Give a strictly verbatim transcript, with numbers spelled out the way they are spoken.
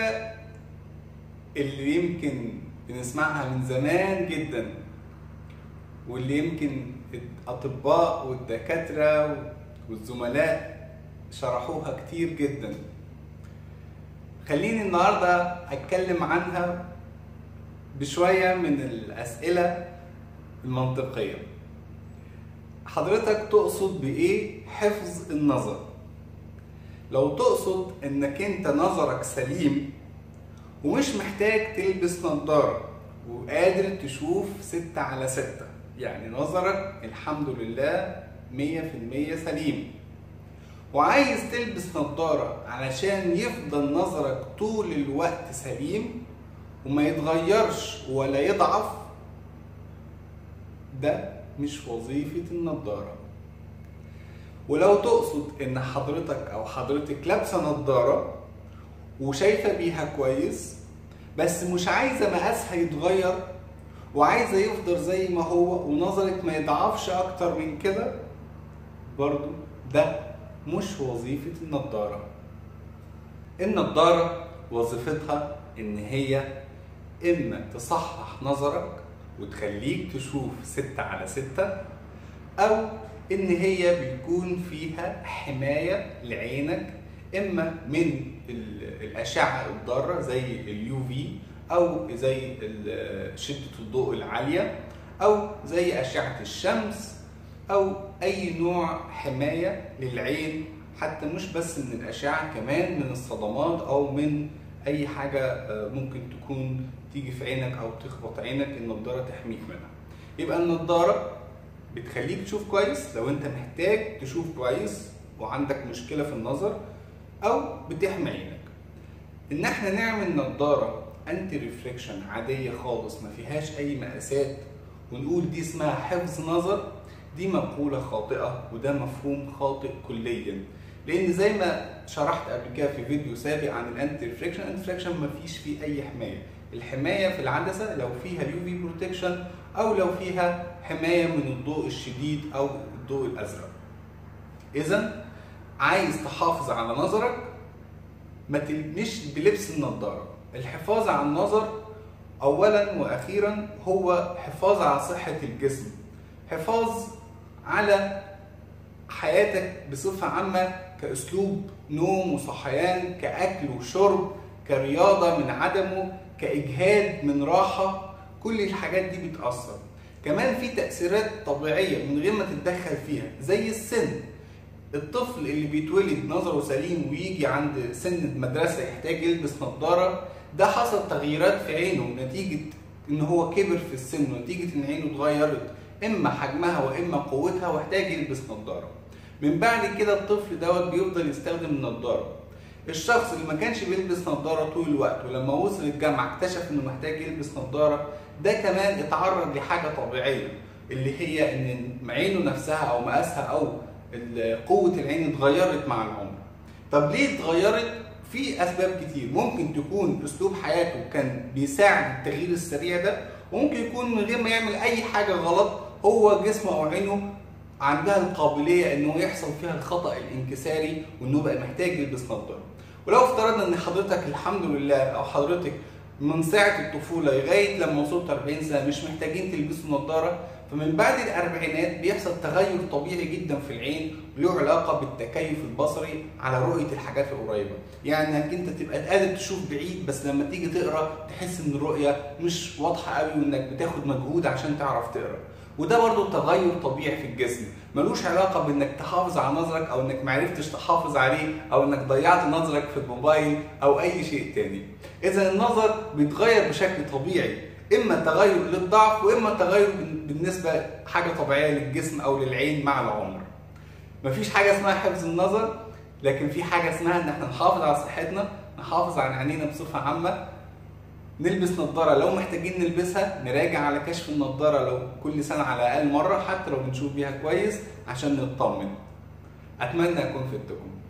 الحاجة اللي يمكن بنسمعها من زمان جدا، واللي يمكن الأطباء والدكاترة والزملاء شرحوها كتير جدا. خليني النهاردة أتكلم عنها بشوية من الأسئلة المنطقية. حضرتك تقصد بإيه حفظ النظر؟ لو تقصد إنك أنت نظرك سليم ومش محتاج تلبس نظارة وقادر تشوف ستة على ستة، يعني نظرك الحمد لله مية في المية سليم، وعايز تلبس نظارة علشان يفضل نظرك طول الوقت سليم وما يتغيرش ولا يضعف، ده مش وظيفة النظارة. ولو تقصد ان حضرتك او حضرتك لابسة نظارة وشايفة بيها كويس بس مش عايزة مقاسها يتغير وعايزة يفضل زي ما هو ونظرك ما يضعفش اكتر من كده، برضو ده مش وظيفة النظارة. النظارة وظيفتها ان هي اما تصحح نظرك وتخليك تشوف ستة على ستة، او ان هي بيكون فيها حماية لعينك اما من الاشعة الضارة زي اليو في او زي شدة الضوء العالية او زي اشعة الشمس او اي نوع حماية للعين، حتى مش بس من الاشعة، كمان من الصدمات او من اي حاجة ممكن تكون تيجي في عينك او تخبط عينك النضارة تحميك منها. يبقى النضارة بتخليك تشوف كويس لو انت محتاج تشوف كويس وعندك مشكلة في النظر، او بتحمي عينك. ان احنا نعمل نضارة انتي ريفليكشن عادية خالص ما فيهاش اي مقاسات ونقول دي اسمها حفظ نظر، دي مقولة خاطئة وده مفهوم خاطئ كليا. لان زي ما شرحت قبل كده في فيديو سابق عن الانتي ريفليكشن، الانتي ريفليكشن مفيش فيه اي حماية. الحماية في العدسة لو فيها اليو في بروتكشن او لو فيها حماية من الضوء الشديد او الضوء الازرق. اذا عايز تحافظ على نظرك ما تلبسش بلبس النضارة. الحفاظ على النظر اولا واخيرا هو حفاظ على صحة الجسم، حفاظ على حياتك بصفة عامة كأسلوب نوم وصحيان، كأكل وشرب، كرياضة من عدمه، كإجهاد من راحة. كل الحاجات دي بتأثر. كمان في تأثيرات طبيعية من غير ما تتدخل فيها زي السن. الطفل اللي بيتولد نظره سليم ويجي عند سن المدرسة يحتاج يلبس نظارة، ده حصل تغييرات في عينه نتيجة ان هو كبر في السن ونتيجة ان عينه اتغيرت اما حجمها واما قوتها واحتاج يلبس نظارة. من بعد كده الطفل دوت بيفضل يستخدم النظارة. الشخص اللي ما كانش بيلبس نظارة طول الوقت ولما وصل الجامعة اكتشف انه محتاج يلبس نظارة، ده كمان اتعرض لحاجة طبيعية اللي هي ان عينه نفسها او مقاسها او قوة العين اتغيرت مع العمر. طب ليه اتغيرت؟ في اسباب كتير. ممكن تكون اسلوب حياته كان بيساعد التغيير السريع ده، وممكن يكون من غير ما يعمل اي حاجة غلط هو جسمه او عينه عندها القابلية انه يحصل فيها الخطأ الانكساري وانه بقى محتاج يلبس نظارة. ولو افترضنا ان حضرتك الحمد لله او حضرتك من ساعة الطفولة لغاية لما وصلت أربعين سنة مش محتاجين تلبسوا نظارة، فمن بعد الأربعينات بيحصل تغير طبيعي جدا في العين وله علاقة بالتكيف البصري على رؤية الحاجات القريبة. يعني انك انت تبقى قادر تشوف بعيد بس لما تيجي تقرا تحس ان الرؤية مش واضحة قوي وانك بتاخد مجهود عشان تعرف تقرا. وده برضو تغير طبيعي في الجسم، ملوش علاقة بانك تحافظ على نظرك او انك معرفتش تحافظ عليه او انك ضيعت نظرك في الموبايل او اي شيء تاني. اذا النظر بيتغير بشكل طبيعي، اما تغير للضعف واما تغير بالنسبة حاجة طبيعية للجسم او للعين مع العمر. مفيش حاجة اسمها حفظ النظر، لكن في حاجة اسمها ان احنا نحافظ على صحتنا، نحافظ على عينينا بصفة عامة، نلبس نظارة لو محتاجين نلبسها، نراجع على كشف النظارة لو كل سنة على الأقل مرة حتى لو بنشوف بيها كويس عشان نطمن. أتمنى أكون فدتكم.